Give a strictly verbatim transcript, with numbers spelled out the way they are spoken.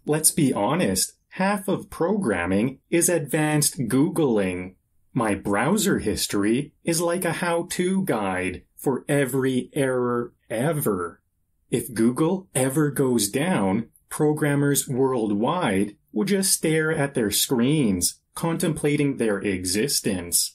Let's be honest, half of programming is advanced Googling. My browser history is like a how-to guide for every error ever. If Google ever goes down, programmers worldwide will just stare at their screens, contemplating their existence.